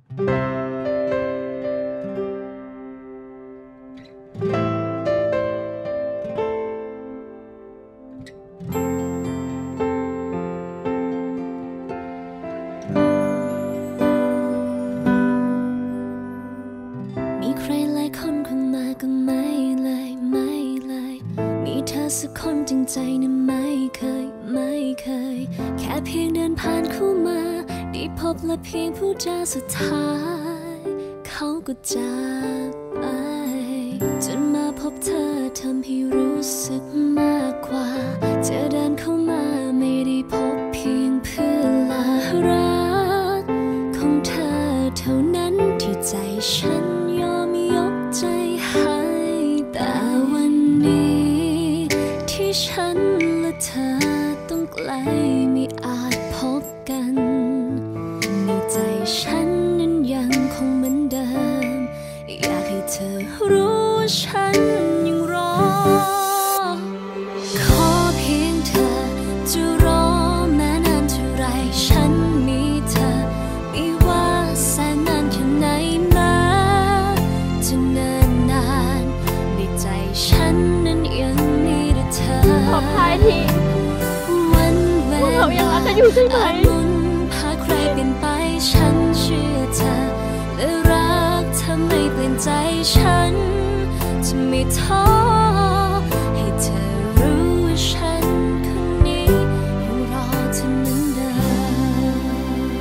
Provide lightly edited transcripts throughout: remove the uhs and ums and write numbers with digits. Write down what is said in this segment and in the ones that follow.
มีใครหลายคนเข้ามาก็ไม่เลยมีเธอสักคนจริงใจนะไม่เคยแค่เพียงเดินผ่านเข้ามาได้พบและเพียงผู้จาสุดท้ายเขาก็จากไปจนมาพบเธอทำให้รู้สึกมากกว่าเธอเดินเข้ามาไม่ได้พบเพียงเพื่อลารักของเธอเท่านั้นที่ใจฉันยอมยกใจให้แต่วันนี้ที่ฉันและเธอต้องไกลไม่อาจพบกันในใจฉันนั้นยังคงเหมือนเดิมอยากให้เธอรู้ว่าฉันยังรอขอเพียงเธอจะรอแม้นานเท่าไรฉันมีเธอไม่ว่าแสนนานแค่ไหนแม้จะเนิ่นนานในใจฉันนั้นยังมีแต่เธอขอพายทีวันเวลาเขายังรักกันอยู่ใช่ไหมพาใครเปลี่ยนไปฉันเชื่อเธอและรักเธอไม่เปลี่ยนใจฉันจะไม่ท้อให้เธอรู้ว่าฉันคนนี้ยังรอเธอเหมือนเดิม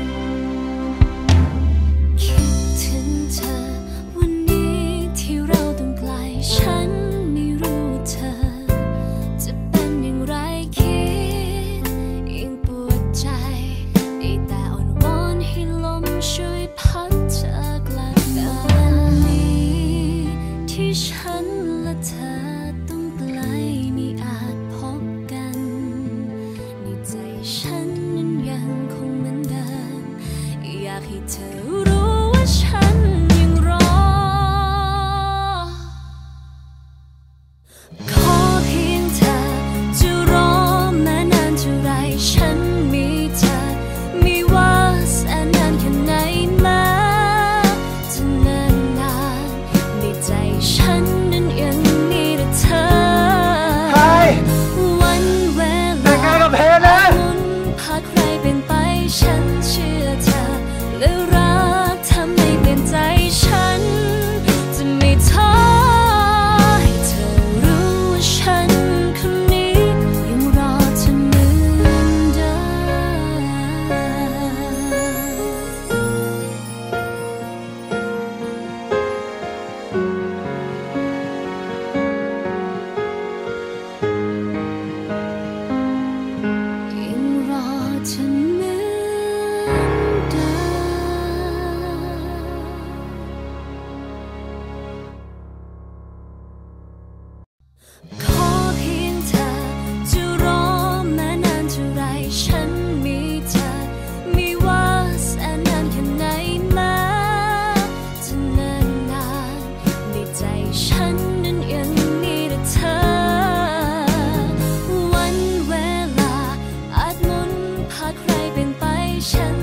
คิดถึงเธอวันนี้ที่เราต้องไกลฉันไม่รู้เธอจะเป็นอย่างไรคิดยังปวดใจได้แต่อ่อนวอนให้ลมช่วยพัดเธอกลับกันนี้ที่ฉันและเธอต้องไกลไม่อาจพบกันในใจฉันนั้นยังคงเหมือนเดิมอยากให้เธอรู้ว่าฉันยังรอขอเพียงเธอจะรอแม้นานเท่าไรฉันมีเธอไม่ว่าแสนนานแค่ไหนแม้จะเนิ่นนานในใจฉันนั้นยังมีแต่เธอวันเวลาหมุนพาใครเป็นไปฉันเชื่อเธอและรักเธอไม่เปลี่ยนใจฉันจะไม่ท้อให้เธอรู้ว่าฉันคนนี้ยังรอเธอเหมือนเดิมยังรอเธอเหมือนเดิมขอเพียงเธอจะรอแม้นานเท่าไรฉันมีเธอไม่ว่าแสนนานแค่ไหนแม้จะเนิ่นนานในใจฉันนั้นยังมีแต่เธอวันเวลาอาจหมุนพาใครเป็นไปฉัน